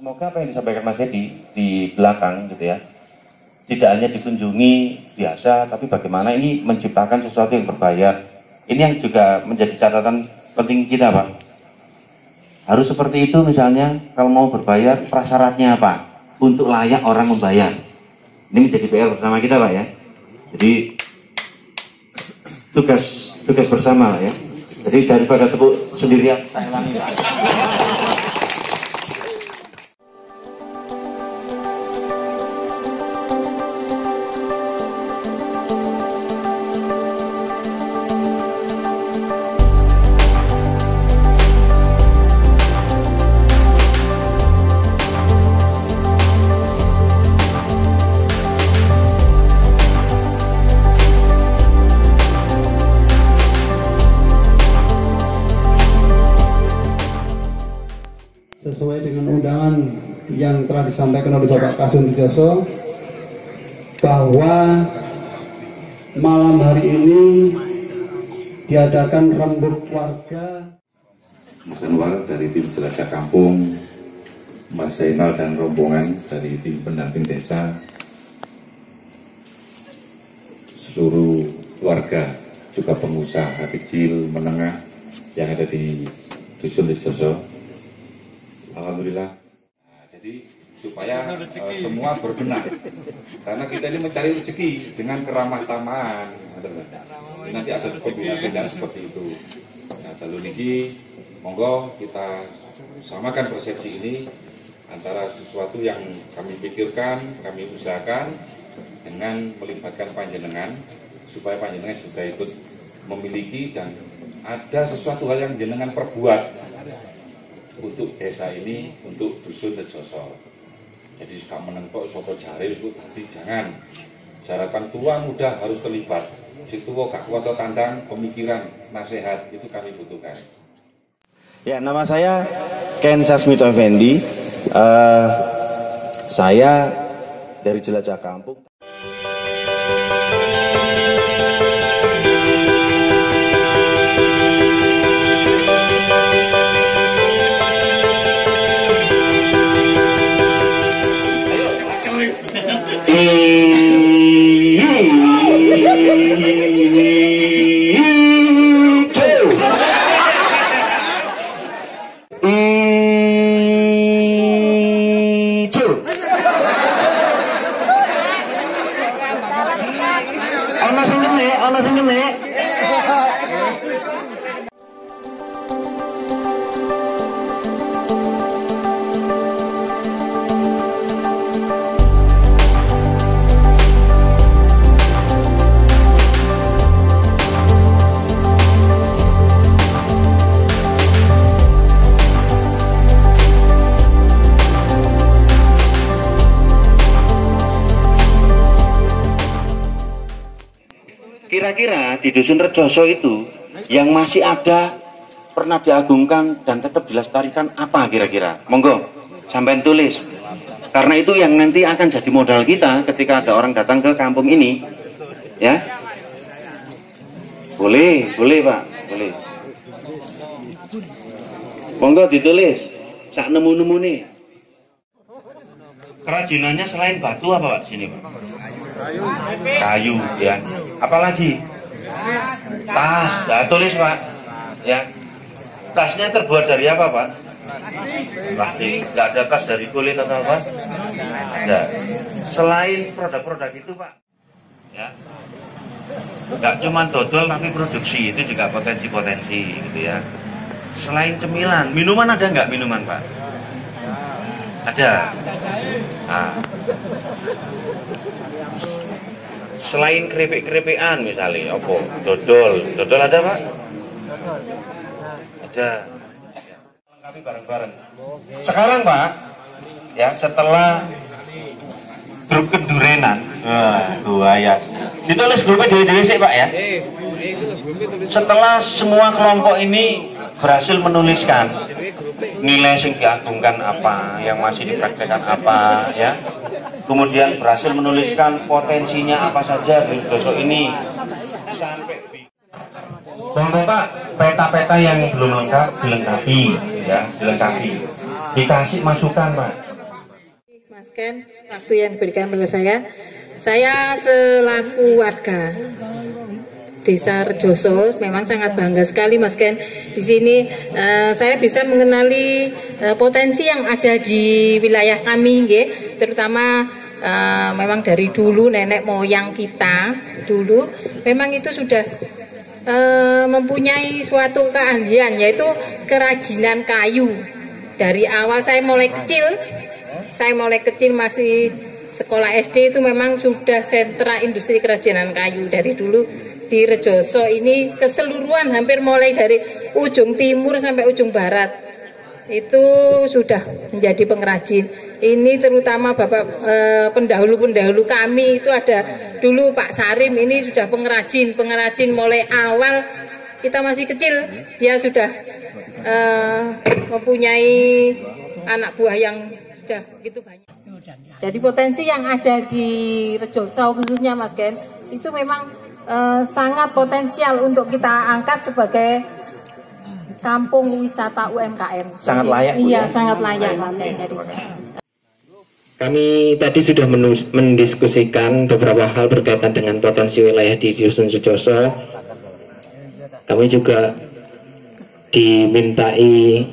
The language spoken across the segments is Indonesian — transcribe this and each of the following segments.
Semoga apa yang disampaikan Mas Edi di belakang gitu ya, tidak hanya dikunjungi biasa, tapi bagaimana ini menciptakan sesuatu yang berbayar. Ini yang juga menjadi catatan penting kita, Pak. Harus seperti itu misalnya, kalau mau berbayar, prasyaratnya apa? Untuk layak orang membayar. Ini menjadi PR bersama kita, Pak ya. Jadi, tugas bersama, Pak ya. Jadi daripada tepuk sendirian, saya ulangi, Pak. Sesuai dengan undangan yang telah disampaikan oleh Bapak Kasum Wijoso, bahwa malam hari ini diadakan rembuk warga. Mas Anwar dari tim Jelajah Kampung, Mas Zainal dan rombongan dari tim pendamping desa, seluruh warga, juga pengusaha kecil, menengah yang ada di Dusun Wijoso. Alhamdulillah. Nah, jadi supaya semua berbenah, karena kita ini mencari rezeki dengan keramah tamahan. Nanti ada pembinaan seperti itu. Nah, lalu niki, monggo kita samakan persepsi ini antara sesuatu yang kami pikirkan, kami usahakan dengan melibatkan panjenengan, supaya panjenengan juga ikut memiliki dan ada sesuatu hal yang jenengan perbuat untuk desa ini, untuk Dusun Wijoso. Jadi suka menengkok sopo jari itu tadi jangan. Jarakan tua muda harus terlibat. Si tua gak kuat tandang, pemikiran, nasihat itu kami butuhkan. Ya, nama saya Ken Sasmito Effendi. Saya dari Jelajah Kampung. Ana sing kene. Kira-kira di Dusun Wijoso itu yang masih ada, pernah diagungkan dan tetap dilestarikan apa kira-kira? Monggo, sampai tulis. Karena itu yang nanti akan jadi modal kita ketika ada orang datang ke kampung ini. Ya, boleh Pak, boleh. Monggo ditulis, sak nemu-nemu nih. Kerajinannya selain batu apa Pak sini Pak? Kayu ya. Apalagi tas. Nah, tulis Pak ya. Tasnya terbuat dari apa Pak? Plastik. Nggak ada tas dari kulit atau apa? Nggak. Selain produk-produk itu Pak ya, nggak cuma dodol tapi produksi, itu juga potensi-potensi gitu ya. Selain cemilan, minuman ada nggak minuman Pak? Ada. Nah, selain keripik-keripikan misalnya, apa? Dodol ada Pak? Ada. Lengkapi bareng-bareng. Sekarang Pak, ya setelah grup Kendurenan, ya. Ditulis grupnya dewe-dewe sih Pak ya. Setelah semua kelompok ini berhasil menuliskan nilai yang diagungkan apa, yang masih dipraktekkan apa, ya. Kemudian berhasil menuliskan potensinya apa saja di Wijoso ini sampai Bapak, peta-peta yang belum lengkap dilengkapi, ya, dilengkapi. Dikasih masukan Pak. Mas Ken, waktu yang diberikan pada saya selaku warga Desa Rejoso memang sangat bangga sekali Mas Ken. Di sini saya bisa mengenali potensi yang ada di wilayah kami, terutama memang dari dulu nenek moyang kita dulu memang itu sudah mempunyai suatu keahlian, yaitu kerajinan kayu. Dari awal saya mulai kecil masih sekolah SD itu memang sudah sentra industri kerajinan kayu dari dulu di Rejoso ini keseluruhan, hampir mulai dari ujung timur sampai ujung barat itu sudah menjadi pengrajin. Ini terutama bapak pendahulu kami itu ada dulu Pak Sarim, ini sudah pengrajin mulai awal kita masih kecil dia sudah mempunyai anak buah yang sudah begitu banyak. Jadi potensi yang ada di Rejoso khususnya Mas Ken itu memang sangat potensial untuk kita angkat sebagai kampung wisata UMKM. Sangat layak. Iya, sangat layak Mas Ken. Kami tadi sudah mendiskusikan beberapa hal berkaitan dengan potensi wilayah di Dusun Rejoso. Kami juga dimintai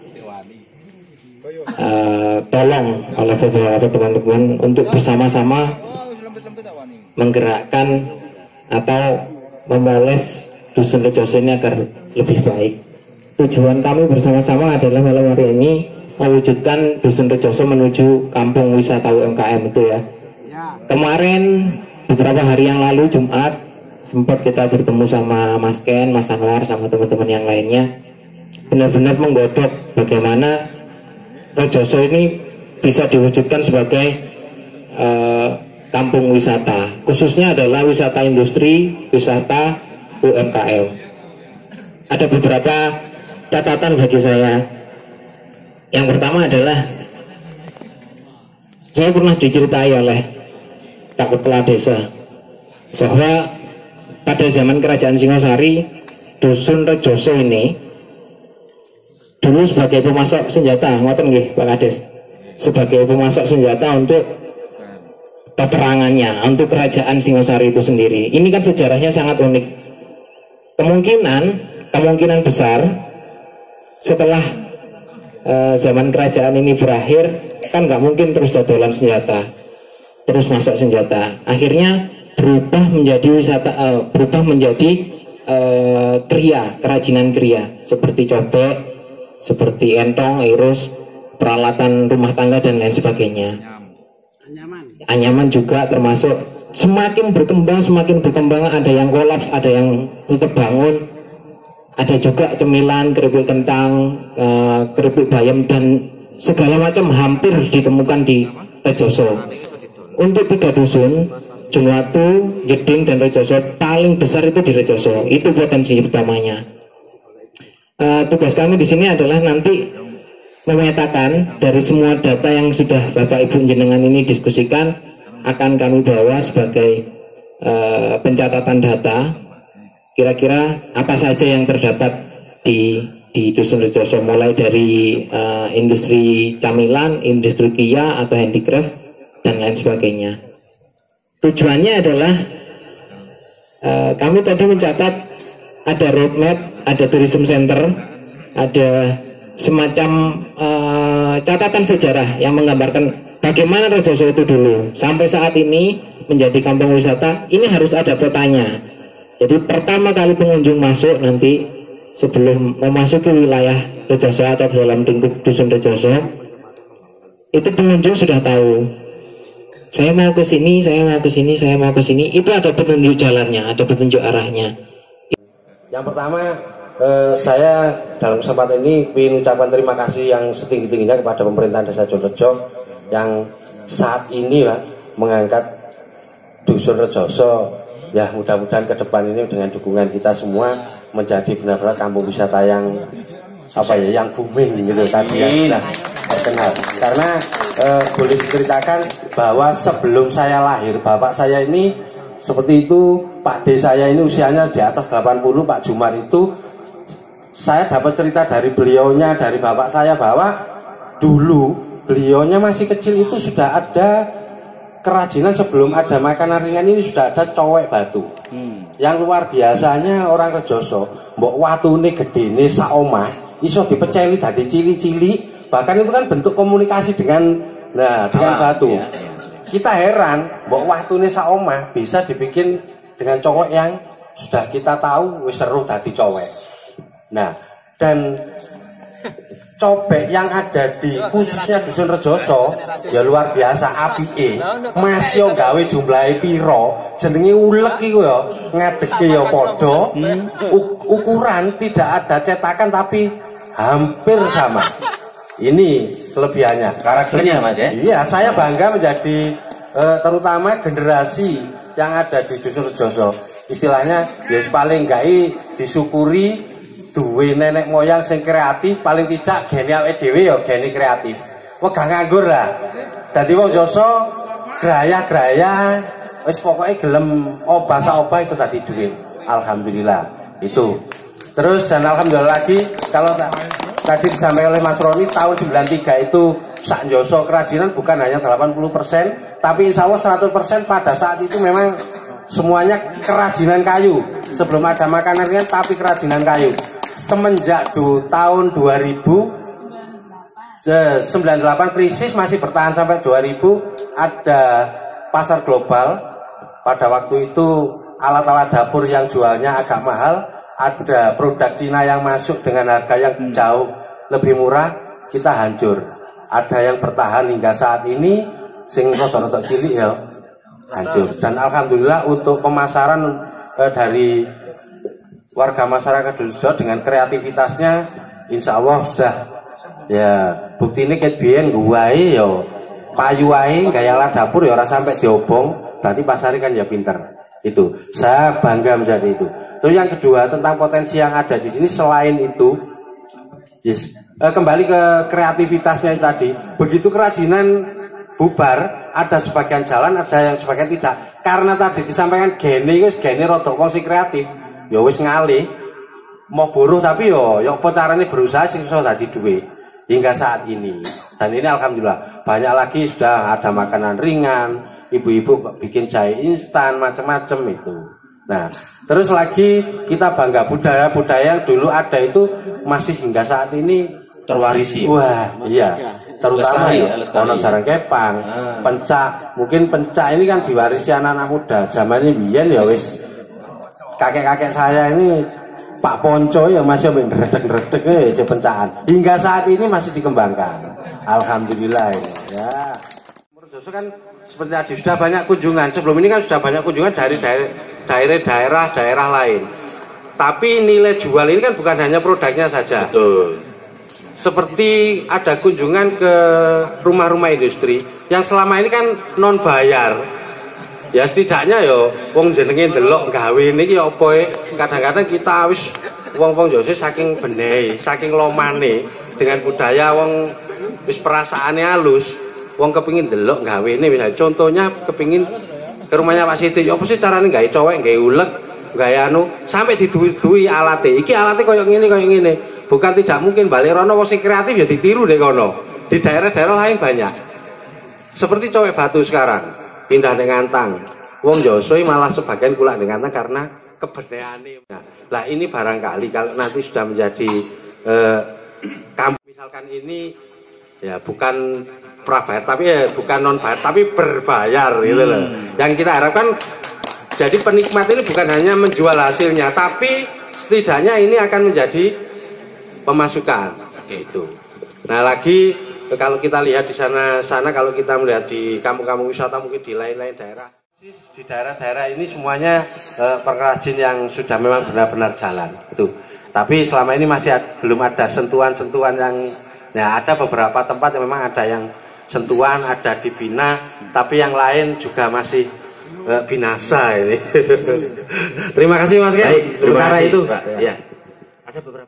tolong oleh beberapa teman-teman untuk bersama-sama menggerakkan atau membales Dusun Rejoso ini agar lebih baik. Tujuan kami bersama-sama adalah malam hari ini mewujudkan Dusun Rejoso menuju kampung wisata UMKM itu ya. Kemarin beberapa hari yang lalu Jumat sempat kita bertemu sama Mas Ken, Mas Anwar sama teman-teman yang lainnya, benar-benar menggodok bagaimana Rejoso ini bisa diwujudkan sebagai kampung wisata, khususnya adalah wisata industri, wisata UMKM. Ada beberapa catatan bagi saya. Yang pertama adalah saya pernah diceritai oleh Pak Kepala Desa bahwa pada zaman Kerajaan Singosari, Dusun Rejoso ini dulu sebagai pemasok senjata, ngoten nggih Pak Kades, sebagai pemasok senjata untuk peperangannya, untuk Kerajaan Singosari itu sendiri. Ini kan sejarahnya sangat unik. Kemungkinan besar setelah zaman kerajaan ini berakhir, kan nggak mungkin terus dodolan senjata, terus masuk senjata. Akhirnya berubah menjadi wisata, berubah menjadi kerajinan kriya seperti cobek, seperti entong, irus, peralatan rumah tangga dan lain sebagainya. Anyaman juga termasuk. Semakin berkembang, ada yang kolaps, ada yang tetap bangun. Ada juga cemilan, keripik kentang, keripik bayam dan segala macam hampir ditemukan di Rejoso. Untuk 3 dusun, Jumlatu, Jeding dan Rejoso, paling besar itu di Rejoso. Itu potensi utamanya. Tugas kami di sini adalah nanti memetakan dari semua data yang sudah Bapak Ibu jenengan ini diskusikan, akan kami bawa sebagai pencatatan data. Kira-kira apa saja yang terdapat di Dusun Rejoso, mulai dari industri camilan, industri kia atau handicraft dan lain sebagainya. Tujuannya adalah kami tadi mencatat ada roadmap, ada tourism center, ada semacam catatan sejarah yang menggambarkan bagaimana Rejoso itu dulu sampai saat ini menjadi kampung wisata. Ini harus ada petanya. Jadi pertama kali pengunjung masuk nanti sebelum memasuki wilayah Rejoso atau dalam lingkup Dusun Rejoso, itu pengunjung sudah tahu saya mau ke sini, saya mau ke sini, saya mau ke sini. Itu ada petunjuk jalannya, ada petunjuk arahnya. Yang pertama, saya dalam kesempatan ini ingin ucapkan terima kasih yang setinggi-tingginya kepada pemerintahan Desa Jonorejo yang saat ini mengangkat Dusun Rejoso. Ya, mudah-mudahan ke depan ini dengan dukungan kita semua menjadi benar-benar kampung wisata yang yang booming gitu tadi ya, sudah terkenal. Karena boleh diceritakan bahwa sebelum saya lahir, bapak saya ini seperti itu, Pak D saya ini usianya di atas 80, Pak Jumar itu, saya dapat cerita dari beliaunya, dari bapak saya bahwa dulu beliaunya masih kecil itu sudah ada kerajinan sebelum ada makanan ringan ini, sudah ada cowek batu. Yang luar biasanya orang Rejoso, mbok watune gedene sak omah iso dipeceli dadi cili-cili, bahkan itu kan bentuk komunikasi dengan batu. Kita heran, mbok watune sak omah bisa dibikin dengan cowek yang sudah kita tahu wis seru dadi cowek. Nah, dan cobek yang ada di khususnya Dusun Rejoso ya luar biasa apike. Mas yo gawe jumlahe piro, jenenge ulek iku ya ngadeke ya padha. Ukuran tidak ada cetakan tapi hampir sama. Ini kelebihannya, Karakternya Mas ya. Iya, saya bangga menjadi terutama generasi yang ada di Dusun Rejoso. Istilahnya ya paling enggak disyukuri duwe nenek moyang sing kreatif, paling tidak gene awake dhewe ya gene kreatif. Wah gak nganggur lah. Dadi wong Joso graya-graya wis pokoke gelem obah sak obah iso dadi duit. Alhamdulillah. Itu. Terus dan alhamdulillah lagi kalau tadi disampaikan oleh Mas Roni tahun 93 itu sak Joso kerajinan bukan hanya 80%, tapi insya Allah 100% pada saat itu memang semuanya kerajinan kayu. Sebelum ada makanan ringan tapi kerajinan kayu. Semenjak tahun 2098 krisis masih bertahan sampai 2000, ada pasar global. Pada waktu itu alat-alat dapur yang jualnya agak mahal, ada produk Cina yang masuk dengan harga yang jauh lebih murah, kita hancur. Ada yang bertahan hingga saat ini, sing rotok-rotok cilik ya hancur. Dan alhamdulillah untuk pemasaran dari warga masyarakat Dusun dengan kreativitasnya, insya Allah sudah ya bukti ini ket biyen guwae yo payu wae gaya alat dapur ya ora sampai diobong, berarti pasarnya kan ya pinter. Itu saya bangga menjadi itu. Terus yang kedua tentang potensi yang ada di sini, selain itu kembali ke kreativitasnya tadi, begitu kerajinan bubar ada sebagian jalan, ada yang sebagian tidak, karena tadi disampaikan gene rodok wong sing kreatif. Ya wis ngalih mau buruh tapi yo apa carane berusaha sing iso dadi duit hingga saat ini. Dan ini alhamdulillah banyak lagi sudah ada makanan ringan, ibu-ibu bikin jahe instan macam-macam itu. Nah, terus lagi kita bangga budaya-budaya yang dulu ada itu masih hingga saat ini Terwarisi. Wah, iya. Terutama ono sarang kepang, pencak. Mungkin pencak ini kan diwarisi anak-anak muda. Zaman ini biyen ya wis kakek-kakek saya ini Pak Ponco ya masih ngredeg-ngredeg ya pencahan. Hingga saat ini masih dikembangkan. Alhamdulillah ya. Rejoso kan seperti tadi sudah banyak kunjungan. Sebelum ini kan sudah banyak kunjungan dari daerah-daerah lain. Tapi nilai jual ini kan bukan hanya produknya saja. Betul. Seperti ada kunjungan ke rumah-rumah industri yang selama ini kan non bayar. Ya setidaknya yo wong jenenge ndelok gawe niki apa kadang-kadang kita wis wong-wong Joso saking benehe, saking lomane dengan budaya wong wis perasaane halus, wong kepengin ndelok gawene misalnya contohnya kepengin ke rumahnya Pak Siti, apa sih carane gawe cowek, gawe ulek, gawe anu sampai diduwi alate. Iki alate koyo ngene. Bukan tidak mungkin balik rono wong sing kreatif ya ditiru deh kono. Di daerah-daerah lain banyak. Seperti cowek batu sekarang. Pindah dengan Ngantang, wong Joso malah sebagian kulak dengan Ngantang karena keberdayaannya. Nah ini barangkali kalau nanti sudah menjadi kampung misalkan ini ya bukan prabayar tapi ya bukan non bayar tapi berbayar gitu loh. Yang kita harapkan jadi penikmat ini bukan hanya menjual hasilnya tapi setidaknya ini akan menjadi pemasukan gitu. Nah lagi kalau kita lihat di sana kalau kita melihat di kampung-kampung wisata mungkin di lain-lain daerah, di daerah-daerah ini semuanya pengrajin yang sudah memang benar-benar jalan itu. Tapi selama ini masih belum ada sentuhan-sentuhan yang ya ada beberapa tempat yang memang ada yang sentuhan, ada dibina, tapi yang lain juga masih binasa ini. Terima kasih Mas Ken. Sementara itu Pak. Ya. Ada beberapa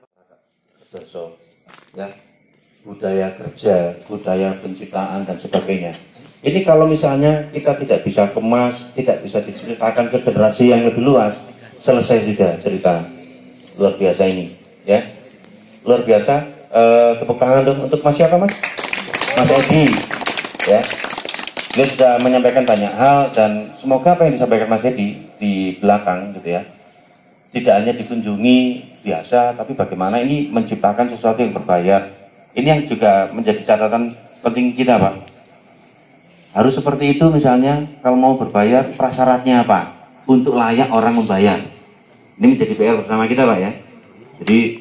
ya. Budaya kerja, budaya penciptaan dan sebagainya. Ini kalau misalnya kita tidak bisa kemas, tidak bisa diceritakan ke generasi yang lebih luas, selesai sudah cerita luar biasa ini, ya luar biasa. Tepuk tangan dong untuk Mas siapa Mas? Mas Edi, ya. Beliau sudah menyampaikan banyak hal dan semoga apa yang disampaikan Mas Edi di belakang gitu ya, tidak hanya dikunjungi biasa, tapi bagaimana ini menciptakan sesuatu yang berbayar. Ini yang juga menjadi catatan penting kita, Pak. Harus seperti itu misalnya, kalau mau berbayar prasyaratnya apa? Untuk layak orang membayar. Ini menjadi PR bersama kita, Pak ya. Jadi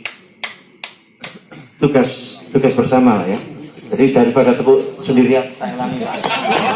tugas bersama lah ya. Jadi daripada tepuk sendirian, saya ulangi Pak.